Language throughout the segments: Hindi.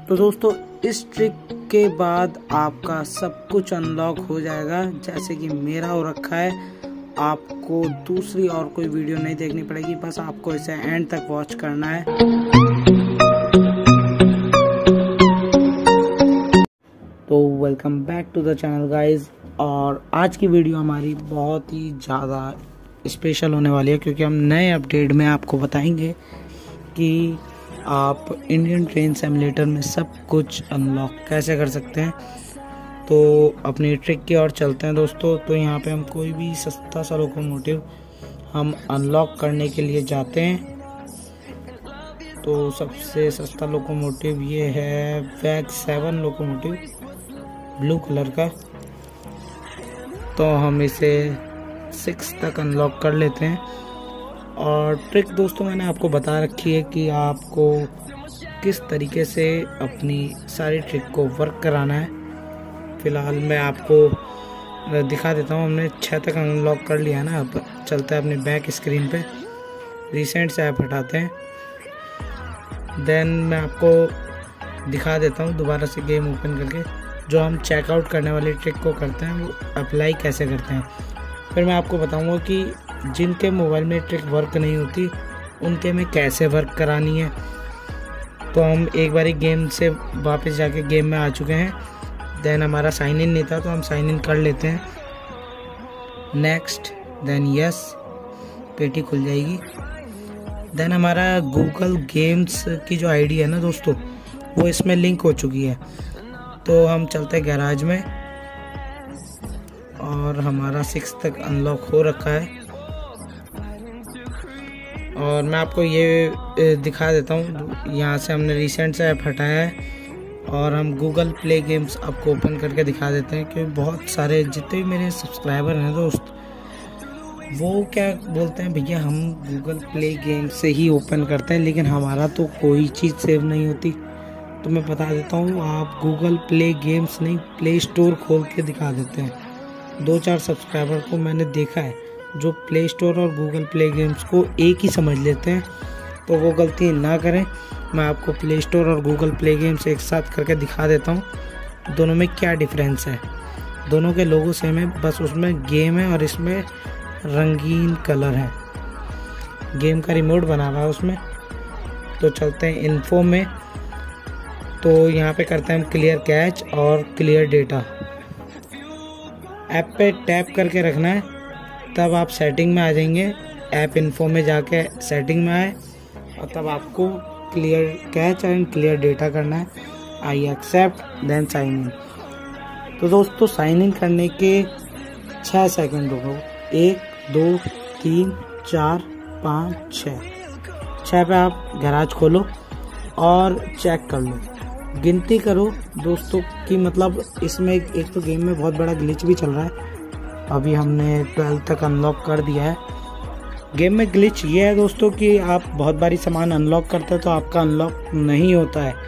तो दोस्तों इस ट्रिक के बाद आपका सब कुछ अनलॉक हो जाएगा, जैसे कि मेरा हो रखा है। आपको दूसरी और कोई वीडियो नहीं देखनी पड़ेगी, बस आपको इसे एंड तक वॉच करना है। तो welcome back to the channel guys. और आज की वीडियो हमारी बहुत ही ज़्यादा स्पेशल होने वाली है, क्योंकि हम नए अपडेट में आपको बताएंगे कि आप इंडियन ट्रेन सिमुलेटर में सब कुछ अनलॉक कैसे कर सकते हैं। तो अपनी ट्रिक की ओर चलते हैं दोस्तों। तो यहाँ पे हम कोई भी सस्ता सा लोकोमोटिव हम अनलॉक करने के लिए जाते हैं। तो सबसे सस्ता लोकोमोटिव ये है वैग 7 लोकोमोटिव, ब्लू कलर का। तो हम इसे 6 तक अनलॉक कर लेते हैं। और ट्रिक दोस्तों मैंने आपको बता रखी है कि आपको किस तरीके से अपनी सारी ट्रिक को वर्क कराना है। फ़िलहाल मैं आपको दिखा देता हूँ। हमने 6 तक अनलॉक कर लिया ना। अब चलते हैं अपने बैक स्क्रीन पे, रिसेंट से ऐप हटाते हैं। देन मैं आपको दिखा देता हूँ दोबारा से गेम ओपन करके जो हम चेकआउट करने वाली ट्रिक को करते हैं वो अप्लाई कैसे करते हैं। फिर मैं आपको बताऊँगा कि जिनके मोबाइल में ट्रिक वर्क नहीं होती उनके में कैसे वर्क करानी है। तो हम एक बारी गेम से वापस जाके गेम में आ चुके हैं। देन हमारा साइन इन नहीं था, तो हम साइन इन कर लेते हैं। नेक्स्ट, देन यस, पेटी खुल जाएगी। देन हमारा गूगल गेम्स की जो आईडी है ना दोस्तों, वो इसमें लिंक हो चुकी है। तो हम चलते हैं गैराज में, और हमारा 6 तक अनलॉक हो रखा है। और मैं आपको ये दिखा देता हूँ, यहाँ से हमने रिसेंट से ऐप हटाया है और हम गूगल प्ले गेम्स आपको ओपन करके दिखा देते हैं। कि बहुत सारे जितने भी मेरे सब्सक्राइबर हैं दोस्त, वो क्या बोलते हैं, भैया हम गूगल प्ले गेम्स से ही ओपन करते हैं, लेकिन हमारा तो कोई चीज़ सेव नहीं होती। तो मैं बता देता हूँ, आप गूगल प्ले गेम्स नहीं, प्ले स्टोर खोल के दिखा देते हैं। 2-4 सब्सक्राइबर को मैंने देखा है जो प्ले स्टोर और गूगल प्ले गेम्स को एक ही समझ लेते हैं। तो वो गलती ना करें। मैं आपको प्ले स्टोर और गूगल प्ले गेम्स एक साथ करके दिखा देता हूँ दोनों में क्या डिफरेंस है। दोनों के लोगो सेम है, बस उसमें गेम है और इसमें रंगीन कलर है। गेम का रिमोट बना हुआ है उसमें। तो चलते हैं इन्फो में। तो यहाँ पे करते हैं हम क्लियर कैच और क्लियर डेटा। ऐप पे टैप करके रखना है, तब आप सेटिंग में आ जाएंगे। ऐप इन्फो में जाके सेटिंग में आए और तब आपको clear cache and clear data करना है। I accept, then sign in. तो दोस्तों साइन इन करने के 6 सेकंड रुको। 1 2 3 4 5 6 पे आप गैराज खोलो और चेक कर लो, गिनती करो दोस्तों की। मतलब इसमें एक तो गेम में बहुत बड़ा ग्लिच भी चल रहा है। अभी हमने 12 तक अनलॉक कर दिया है। गेम में ग्लिच ये है दोस्तों कि आप बहुत बारी सामान अनलॉक करते हैं तो आपका अनलॉक नहीं होता है।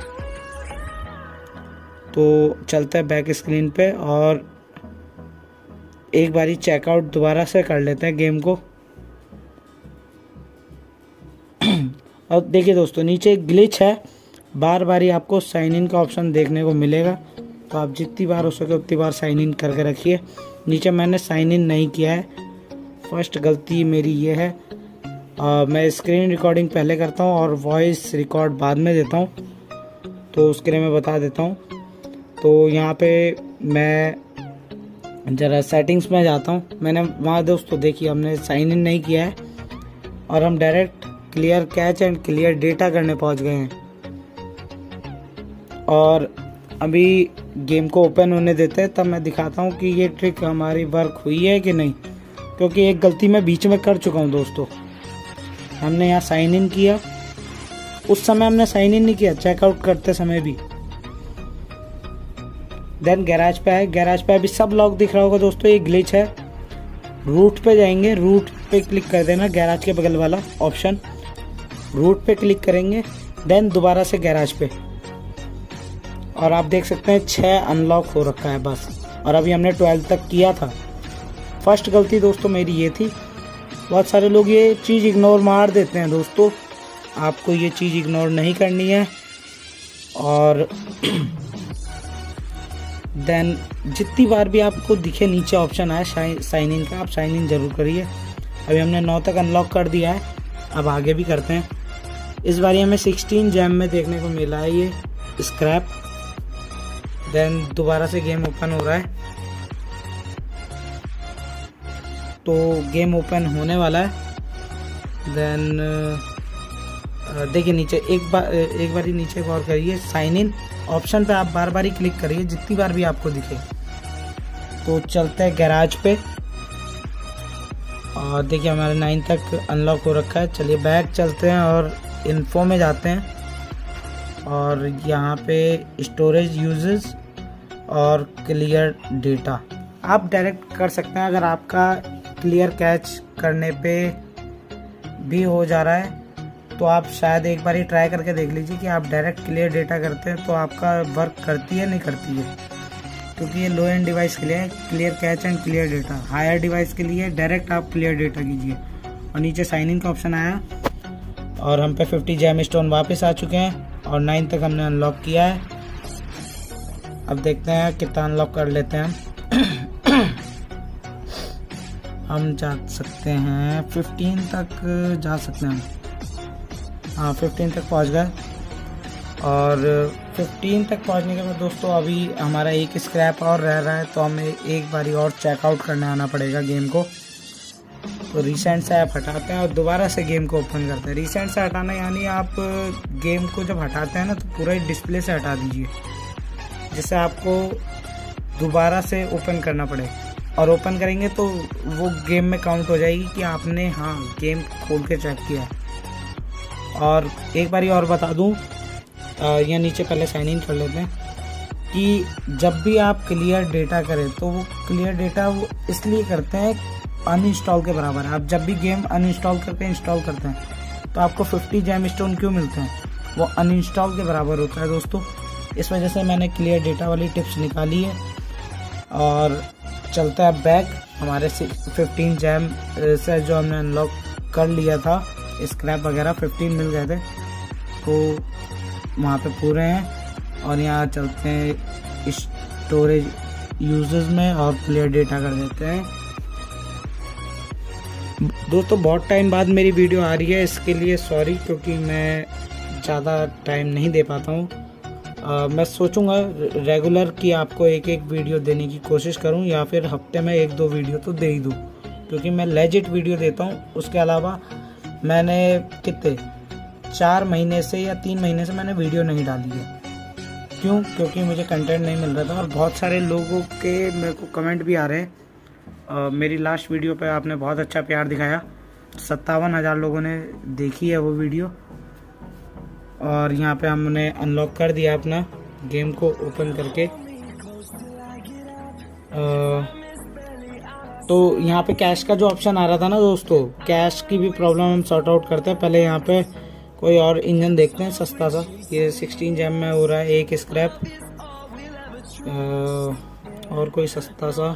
तो चलते हैं बैक स्क्रीन पे और एक बारी चेकआउट दोबारा से कर लेते हैं गेम को। और देखिए दोस्तों, नीचे एक ग्लिच है, बार बारी आपको साइन इन का ऑप्शन देखने को मिलेगा। तो आप जितनी बार हो सके उतनी बार साइन इन करके रखिए। नीचे मैंने साइन इन नहीं किया है, फर्स्ट गलती मेरी ये है। मैं स्क्रीन रिकॉर्डिंग पहले करता हूँ और वॉइस रिकॉर्ड बाद में देता हूँ, तो उसके लिए मैं बता देता हूँ। तो यहाँ पे मैं ज़रा सेटिंग्स में जाता हूँ। मैंने वहाँ दोस्तों देखिए हमने साइन इन नहीं किया है और हम direct clear cache and clear data करने पहुँच गए हैं। और अभी गेम को ओपन होने देते हैं, तब मैं दिखाता हूँ कि ये ट्रिक हमारी वर्क हुई है कि नहीं। क्योंकि एक गलती मैं बीच में कर चुका हूँ दोस्तों। हमने यहाँ साइन इन किया, उस समय हमने साइन इन नहीं किया, चेकआउट करते समय भी। देन गैराज पे आए, गैराज पे अभी सब लॉक दिख रहा होगा दोस्तों। ये ग्लिच है। रूट पे जाएंगे, रूट पे क्लिक कर देना, गैराज के बगल वाला ऑप्शन, रूट पे क्लिक करेंगे। देन दोबारा से गैराज पे, और आप देख सकते हैं 6 अनलॉक हो रखा है बस। और अभी हमने 12 तक किया था। फर्स्ट गलती दोस्तों मेरी ये थी। बहुत सारे लोग ये चीज़ इग्नोर मार देते हैं दोस्तों। आपको ये चीज़ इग्नोर नहीं करनी है। और देन जितनी बार भी आपको दिखे नीचे ऑप्शन आया साइन इन का, आप साइन इन जरूर करिए। अभी हमने 9 तक अनलॉक कर दिया है, अब आगे भी करते हैं। इस बार हमें 16 जेम में देखने को मिला है ये स्क्रैप। देन दोबारा से गेम ओपन हो रहा है, तो गेम ओपन होने वाला है। देन देखिए नीचे एक बार ही नीचे गौर करिए, साइन इन ऑप्शन पे आप बार बार ही क्लिक करिए जितनी बार भी आपको दिखे। तो चलते हैं गैराज पे, और देखिए हमारे 9 तक अनलॉक हो रखा है। चलिए बैक चलते हैं और इन्फो में जाते हैं, और यहाँ पे स्टोरेज यूजेस और क्लियर डेटा आप डायरेक्ट कर सकते हैं। अगर आपका क्लियर कैच करने पे भी हो जा रहा है तो आप शायद एक बार ही ट्राई करके देख लीजिए कि आप डायरेक्ट क्लियर डेटा करते हैं तो आपका वर्क करती है नहीं करती है, क्योंकि ये लो एंड डिवाइस के लिए है clear cache and clear data. Higher device के लिए डायरेक्ट आप क्लियर डेटा कीजिए। और नीचे साइन इन का ऑप्शन आया और हम पे 50 जेम स्टोन वापस आ चुके हैं और 9 तक हमने अनलॉक किया है। अब देखते हैं कितना अनलॉक कर लेते हैं हम जा सकते हैं 15 तक जा सकते हैं हम। हाँ 15 तक पहुंच गए, और 15 तक पहुंचने के बाद दोस्तों अभी हमारा एक स्क्रैप और रह रहा है, तो हमें एक बारी और चेकआउट करने आना पड़ेगा गेम को। तो रिसेंट से ऐप हटाते हैं और दोबारा से गेम को ओपन करते हैं। रिसेंट से हटाना यानी आप गेम को जब हटाते हैं ना तो पूरा डिस्प्ले से हटा दीजिए, जिससे आपको दोबारा से ओपन करना पड़े। और ओपन करेंगे तो वो गेम में काउंट हो जाएगी कि आपने हाँ गेम खोल के चेक किया। और एक बारी और बता दूं, यहाँ नीचे पहले साइन इन कर लेते हैं कि जब भी आप क्लियर डेटा करें तो वो क्लियर डेटा वो इसलिए करते हैं अनइंस्टॉल के बराबर है। आप जब भी गेम अनइंस्टॉल करके इंस्टॉल करते हैं तो आपको 50 जेम स्टोन क्यों मिलते हैं, वो अनइंस्टॉल के बराबर होता है दोस्तों। इस वजह से मैंने क्लियर डेटा वाली टिप्स निकाली है। और चलता है बैक, हमारे 15 जेम से जो हमने अनलॉक कर लिया था, स्क्रैप वगैरह 15 मिल गए थे तो वहाँ पे पूरे हैं। और यहाँ चलते हैं स्टोरेज यूजेस में और क्लियर डेटा कर देते हैं। दोस्तों बहुत टाइम बाद मेरी वीडियो आ रही है, इसके लिए सॉरी, क्योंकि मैं ज़्यादा टाइम नहीं दे पाता हूँ। मैं सोचूंगा रेगुलर कि आपको एक वीडियो देने की कोशिश करूं, या फिर हफ्ते में 1-2 वीडियो तो दे ही दूं, क्योंकि मैं लेजिट वीडियो देता हूं। उसके अलावा मैंने कितने 4 महीने से या 3 महीने से मैंने वीडियो नहीं डाली है। क्यों? क्योंकि मुझे कंटेंट नहीं मिल रहा था। और बहुत सारे लोगों के मेरे को कमेंट भी आ रहे हैं। मेरी लास्ट वीडियो पे आपने बहुत अच्छा प्यार दिखाया, 57,000 लोगों ने देखी है वो वीडियो। और यहाँ पे हमने अनलॉक कर दिया अपना गेम को ओपन करके। तो यहाँ पे कैश का जो ऑप्शन आ रहा था ना दोस्तों, कैश की भी प्रॉब्लम हम सॉर्ट आउट करते हैं। पहले यहाँ पे कोई और इंजन देखते हैं सस्ता सा। ये 16 जेम में हो रहा है एक स्क्रैप, और कोई सस्ता सा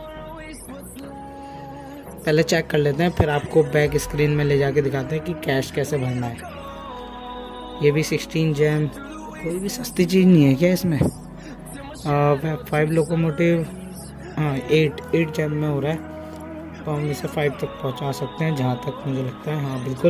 पहले चेक कर लेते हैं, फिर आपको बैक स्क्रीन में ले जाके दिखाते हैं कि कैश कैसे भरना है। ये भी 16 जेम, कोई भी सस्ती चीज़ नहीं है क्या इसमें। 5 लोकोमोटिव, हाँ 8 जेम में हो रहा है, तो हम इसे 5 तक पहुंचा सकते हैं जहाँ तक मुझे लगता है। हाँ बिल्कुल,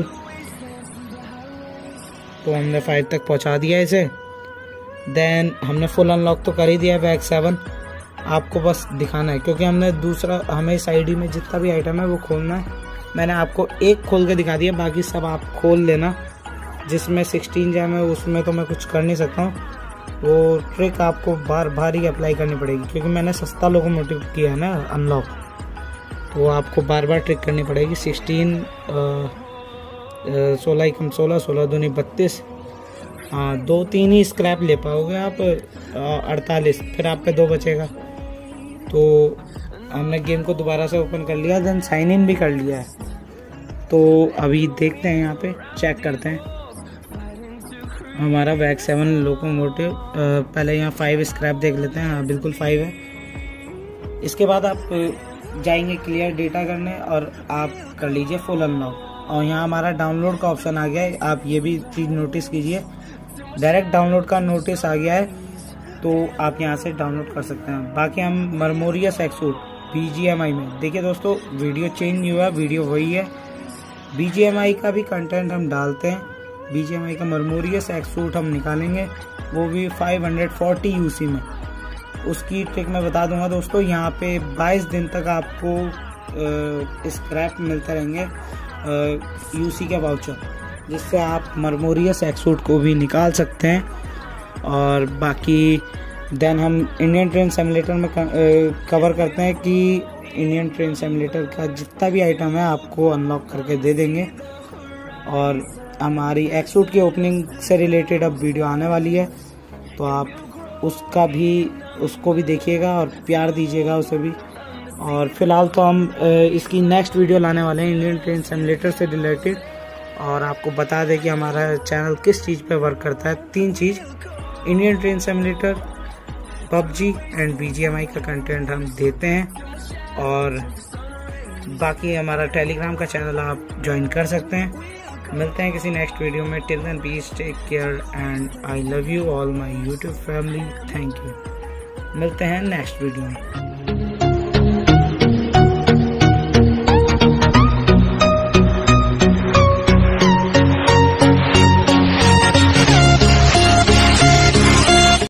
तो हमने 5 तक पहुंचा दिया इसे। देन हमने फुल अनलॉक तो कर ही दिया है बैक 7। आपको बस दिखाना है, क्योंकि हमने दूसरा, हमें इस आईडी में जितना भी आइटम है वो खोलना है। मैंने आपको एक खोल के दिखा दिया, बाकी सब आप खोल लेना। जिसमें 16 जेम है उसमें तो मैं कुछ कर नहीं सकता हूँ, वो ट्रिक आपको बार बार ही अप्लाई करनी पड़ेगी, क्योंकि मैंने सस्ता लोकोमोटिव किया है ना अनलॉक, तो आपको बार बार ट्रिक करनी पड़ेगी। 16 16 कम 16 दूनी 32, हाँ 2-3 ही स्क्रैप ले पाओगे आप, 48, फिर आप पे 2 बचेगा। तो हमने गेम को दोबारा से ओपन कर लिया, देन साइन इन भी कर लिया है। तो अभी देखते हैं, यहाँ पे चेक करते हैं हमारा वैक 7 लोकोमोटिव। पहले यहाँ 5 स्क्रैप देख लेते हैं। हाँ बिल्कुल 5 है। इसके बाद आप जाएंगे क्लियर डेटा करने और आप कर लीजिए फुल अनलॉक। और यहाँ हमारा डाउनलोड का ऑप्शन आ गया है, आप ये भी चीज़ नोटिस कीजिए। डायरेक्ट डाउनलोड का नोटिस आ गया है, तो आप यहाँ से डाउनलोड कर सकते हैं। बाकी हम मरमोरियस एक्सूट BGMI में, देखिए दोस्तों वीडियो चेंज नहीं हुआ, वीडियो वही है। BGMI का भी कंटेंट हम डालते हैं। BGMI का मरमोरियस एक्सूट हम निकालेंगे, वो भी 540 UC में। उसकी ट्रिक मैं बता दूंगा दोस्तों। यहाँ पे 22 दिन तक आपको स्क्रैप मिलते रहेंगे UC के वाउचर, जिससे आप मरमोरियस एक्सूट को भी निकाल सकते हैं। और बाकी देन हम इंडियन ट्रेन सिमुलेटर में कवर करते हैं कि इंडियन ट्रेन सिमुलेटर का जितना भी आइटम है आपको अनलॉक करके दे देंगे। और हमारी एक्सूट की ओपनिंग से रिलेटेड अब वीडियो आने वाली है, तो आप उसको भी देखिएगा और प्यार दीजिएगा उसे भी। और फिलहाल तो हम इसकी नेक्स्ट वीडियो लाने वाले हैं इंडियन ट्रेन सिमुलेटर से रिलेटेड। और आपको बता दें कि हमारा चैनल किस चीज़ पे वर्क करता है। 3 चीज़, Indian train simulator, PUBG and BGMI का कंटेंट हम देते हैं। और बाकी हमारा टेलीग्राम का चैनल आप ज्वाइन कर सकते हैं। मिलते हैं किसी नेक्स्ट वीडियो में। Till then please take care and I love you all my YouTube family. Thank you. मिलते हैं नेक्स्ट वीडियो में।